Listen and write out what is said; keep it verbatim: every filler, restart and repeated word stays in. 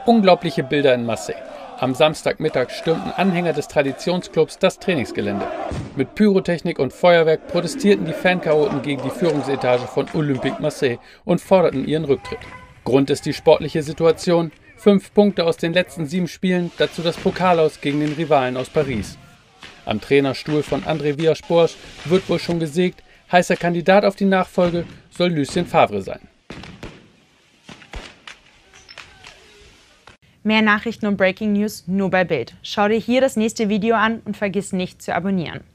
Unglaubliche Bilder in Marseille. Am Samstagmittag stürmten Anhänger des Traditionsclubs das Trainingsgelände. Mit Pyrotechnik und Feuerwerk protestierten die Fanchaoten gegen die Führungsetage von Olympique Marseille und forderten ihren Rücktritt. Grund ist die sportliche Situation. Fünf Punkte aus den letzten sieben Spielen, dazu das Pokalaus gegen den Rivalen aus Paris. Am Trainerstuhl von André Villas-Boas wird wohl schon gesägt. Heißer Kandidat auf die Nachfolge soll Lucien Favre sein. Mehr Nachrichten und Breaking News nur bei Bild. Schau dir hier das nächste Video an und vergiss nicht zu abonnieren.